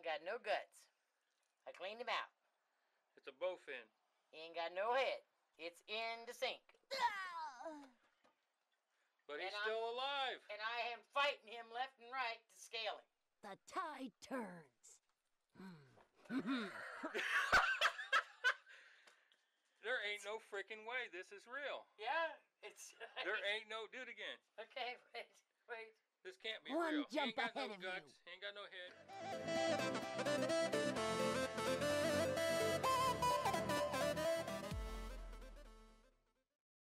got no guts. I cleaned him out. It's a bowfin. He ain't got no head. It's in the sink. But he's still alive. And I am fighting him left and right to scale him. The tide turns. There ain't no freaking way this is real. Yeah, it's... There ain't no... Do it again. Okay, wait. This can't be One real. jump he ain't got ahead no of guts. you. He ain't got no head.